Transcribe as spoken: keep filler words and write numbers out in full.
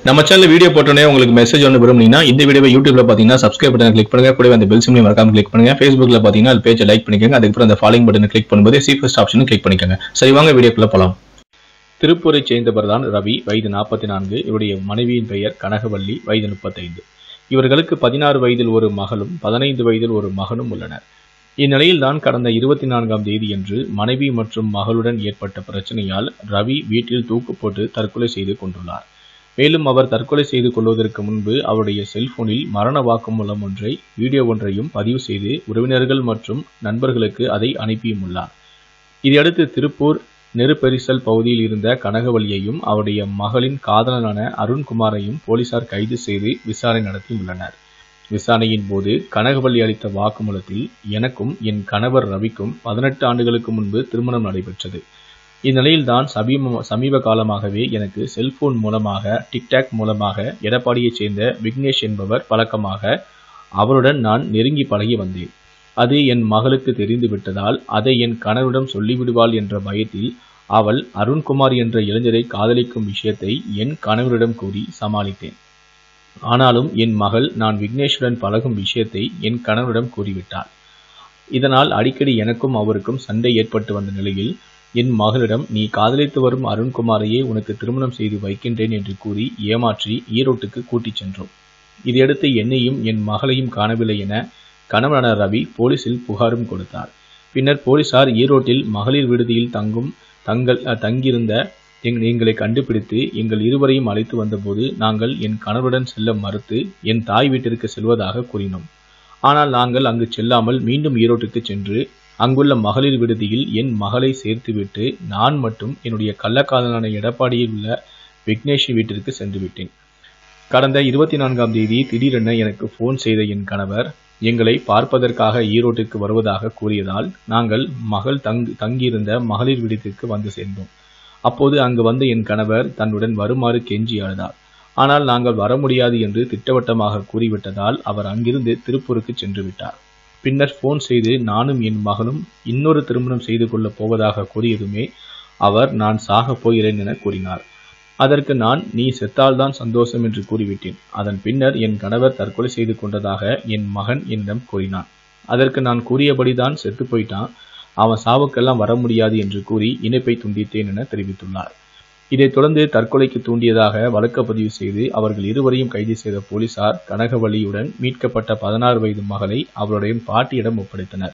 நம்ம channel video போட்டோனே உங்களுக்கு message ஒன்று விரும்புனீங்கன்னா இந்த வீடியோவை யூடியூப்ல பாத்தீங்கன்னா சப்ஸ்கிரைப் பட்டனை கிளிக் பண்ணுங்க, கூடவே அந்த பெல் சிம்பலையும் மறக்காம கிளிக் பண்ணுங்க. Facebookல பாத்தீங்கன்னா அது பேஜை லைக் பண்ணிக்கோங்க. அதுக்கப்புறம் அந்த ஃபாலோயிங் பட்டனை கிளிக் பண்ணும்போது சி ஃபர்ஸ்ட் ஆப்ஷனும் கிளிக் பண்ணிக்கோங்க. சரி வாங்க வீடியோக்குள்ள போலாம். திருப்பூரை சேர்ந்தவர் தான் ரவி, வயது நாற்பத்தி நான்கு. இவருடைய மனைவியின் பெயர் கனகவள்ளி, வயது முப்பத்தைந்து. இவர்களுக்கு பதினாறு வயதில் ஒரு மகளும் பதினைந்து வயதில் ஒரு மகனும் உள்ளனர். இந்நிலையில் தான் கடந்த இருபத்தி நான்காம் தேதியன்று மனைவி மற்றும் மகளுடன் ஏற்பட்ட பிரச்சனையால் ரவி வீட்டில் தூக்கு போட்டு தற்கொலை செய்து கொண்டுள்ளார். மேலும் அவர் தற்கொலை செய்து கொள்வதற்கு முன்பு அவருடைய செல்போனில் மரண வாக்குமூலம் ஒன்றை வீடியோ ஒன்றையும் பதிவு செய்து உறவினர்கள் மற்றும் நண்பர்களுக்கு அதை அனுப்பியும் உள்ளார். இதையடுத்து திருப்பூர் நெருப்பெரிசல் பகுதியில் இருந்த கனகவள்ளியையும் அவருடைய மகளின் காதலனான அருண்குமாரையும் போலீசார் கைது செய்து விசாரணை நடத்தியுள்ளனர். விசாரணையின் போது கனகவள்ளி அளித்த வாக்குமூலத்தில், எனக்கும் என் கணவர் ரவிக்கும் பதினெட்டு ஆண்டுகளுக்கு முன்பு திருமணம் நடைபெற்றது. இந்நிலையில்தான் சமீப சமீப காலமாகவே எனக்கு செல்போன் மூலமாக டிக்டாக் மூலமாக எடப்பாடியைச் சேர்ந்த விக்னேஷ் என்பவர் பழக்கமாக அவருடன் நான் நெருங்கி பழகி வந்தேன். அது என் மகளுக்கு தெரிந்து விட்டதால் அதை என் கணவரிடம் சொல்லிவிடுவாள் என்ற பயத்தில் அவள் அருண்குமார் என்ற இளைஞரை காதலிக்கும் விஷயத்தை என் கணவரிடம் கூறி சமாளித்தேன். ஆனாலும் என் மகள் நான் விக்னேஷுடன் பழகும் விஷயத்தை என் கணவரிடம் கூறிவிட்டாள். இதனால் அடிக்கடி எனக்கும் அவருக்கும் சண்டை ஏற்பட்டு வந்த நிலையில் என் மகளிடம், நீ காதலித்து வரும் அருண்குமாரையே உனக்கு திருமணம் செய்து வைக்கின்றேன் என்று கூறி ஏமாற்றி ஈரோட்டுக்கு கூட்டிச் சென்றோம். இதையடுத்து என்னையும் என் மகளையும் காணவில்லை என கணவனான ரவி போலீசில் புகாரும் கொடுத்தார். பின்னர் போலீசார் ஈரோட்டில் மகளிர் விடுதியில் தங்கும் தங்கள் தங்கியிருந்த எங்களை கண்டுபிடித்து எங்கள் இருவரையும் அழைத்து வந்தபோது நாங்கள் என் கணவருடன் செல்ல மறுத்து என் தாய் வீட்டிற்கு செல்வதாக கூறினோம். ஆனால் நாங்கள் அங்கு செல்லாமல் மீண்டும் ஈரோட்டுக்கு சென்று அங்குள்ள மகளிர் விடுதியில் என் மகளை சேர்த்துவிட்டு நான் மட்டும் என்னுடைய கள்ளக்காதலான எடப்பாடியில் உள்ள விக்னேஷ் வீட்டிற்கு சென்று விட்டேன். கடந்த இருபத்தி நான்காம் தேதி திடீரென எனக்கு போன் செய்த என் கணவர் எங்களை பார்ப்பதற்காக ஈரோட்டுக்கு வருவதாக கூறியதால் நாங்கள் மகள் தங் தங்கியிருந்த மகளிர் விடுதிக்கு வந்து சேர்ந்தோம். அப்போது அங்கு வந்த என் கணவர் தன்னுடன் வருமாறு கெஞ்சி அழுதார். ஆனால் நாங்கள் வர முடியாது என்று திட்டவட்டமாக கூறிவிட்டதால் அவர் அங்கிருந்து திருப்பூருக்கு சென்று விட்டார். பின்னர் போன் செய்து நானும் என் மகனும் இன்னொரு திருமணம் செய்து கொள்ளப் போவதாக கூறியதுமே அவர் நான் சாக போகிறேன் என கூறினார். அதற்கு நான், நீ செத்தால்தான் சந்தோஷம் என்று கூறிவிட்டேன். அதன் பின்னர் என் கணவர் தற்கொலை செய்து கொண்டதாக என் மகன் என்னிடம் கூறினான். அதற்கு நான் கூறியபடிதான் செத்து போயிட்டான், அவன் சாவுக்கெல்லாம் வர முடியாது என்று கூறி இணைப்பை துண்டித்தேன் என தெரிவித்துள்ளார். இதைத் தொடர்ந்து தற்கொலைக்கு தூண்டியதாக வழக்கு பதிவு செய்து அவர்கள் இருவரையும் கைது செய்த போலீசார் கனகவள்ளியுடன் மீட்கப்பட்ட பதினாறு வயது மகளை அவருடைய பாட்டியிடம் ஒப்படைத்தனர்.